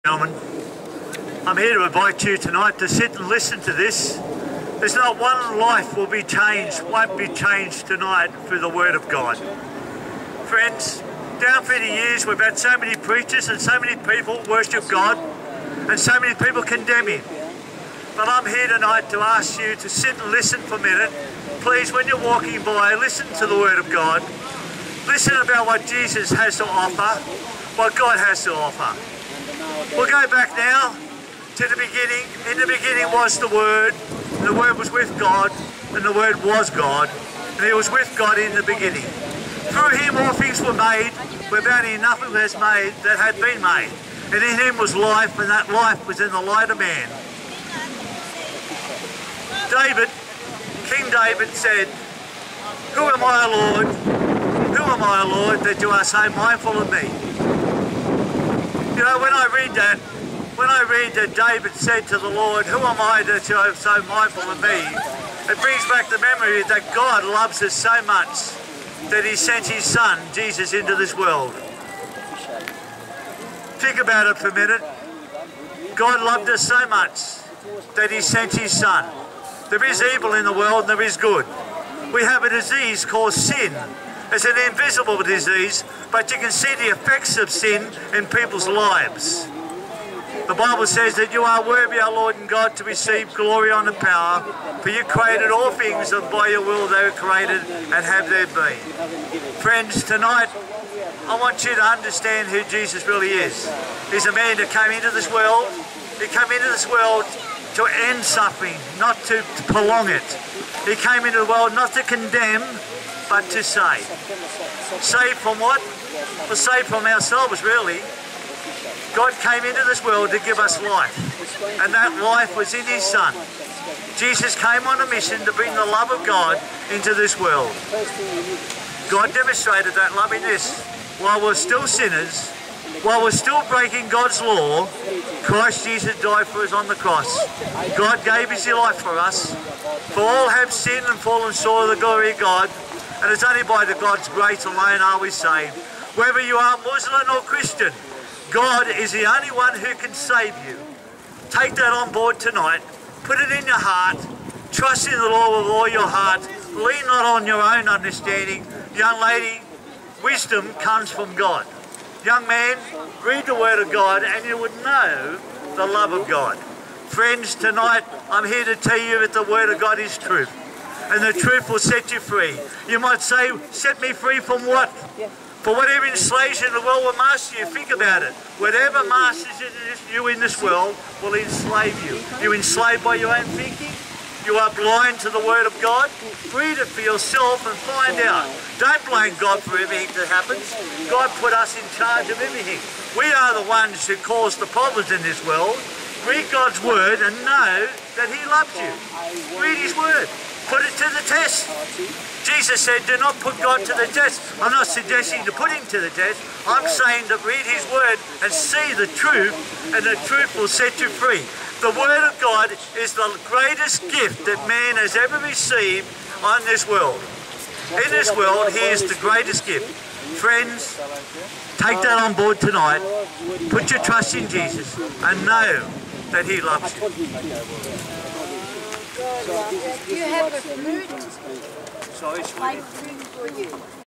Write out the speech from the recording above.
Gentlemen, I'm here to invite you tonight to sit and listen to this. There's not one life will be changed, won't be changed tonight through the Word of God. Friends, down through the years we've had so many preachers and so many people worship God and so many people condemn Him. But I'm here tonight to ask you to sit and listen for a minute. Please, when you're walking by, listen to the Word of God. Listen about what Jesus has to offer, what God has to offer. We'll go back now to the beginning. In the beginning was the Word, and the Word was with God, and the Word was God, and He was with God in the beginning. Through Him all things were made, without Him nothing was made that had been made. And in Him was life, and that life was in the light of man. King David said, "Who am I, Lord? Who am I, Lord, that you are so mindful of me?" You know, when I read that David said to the Lord, "Who am I that you are so mindful of me?" it brings back the memory that God loves us so much that He sent His Son, Jesus, into this world. Think about it for a minute. God loved us so much that He sent His Son. There is evil in the world and there is good. We have a disease called sin. It's an invisible disease, but you can see the effects of sin in people's lives. The Bible says that you are worthy, our Lord and God, to receive glory, honour, power, for you created all things, and by your will they were created and have their being. Friends, tonight I want you to understand who Jesus really is. He's a man that came into this world. He came into this world to end suffering, not to prolong it. He came into the world not to condemn, but to save. Save from what? Well, save from ourselves, really. God came into this world to give us life, and that life was in His Son. Jesus came on a mission to bring the love of God into this world. God demonstrated that love in this. While we're still sinners, while we're still breaking God's law, Christ Jesus died for us on the cross. God gave His life for us. For all have sinned and fallen short of the glory of God, and it's only by the God's grace alone are we saved. Whether you are Muslim or Christian, God is the only one who can save you. Take that on board tonight. Put it in your heart. Trust in the Lord with all your heart. Lean not on your own understanding. Young lady, wisdom comes from God. Young man, read the Word of God and you would know the love of God. Friends, tonight I'm here to tell you that the Word of God is truth. And the truth will set you free. You might say, set me free from what? For whatever enslaves you in the world will master you. Think about it. Whatever masters you in this world will enslave you. You're enslaved by your own thinking. You are blind to the Word of God. Read it for yourself and find out. Don't blame God for everything that happens. God put us in charge of everything. We are the ones who cause the problems in this world. Read God's Word and know that He loves you. Read His Word. Put it to the test. Jesus said, do not put God to the test. I'm not suggesting to put Him to the test. I'm saying to read His Word and see the truth, and the truth will set you free. The Word of God is the greatest gift that man has ever received on this world. In this world, He is the greatest gift. Friends, take that on board tonight. Put your trust in Jesus and know that He loves you. You have a flute. Sorry, sweetie. I bring for you.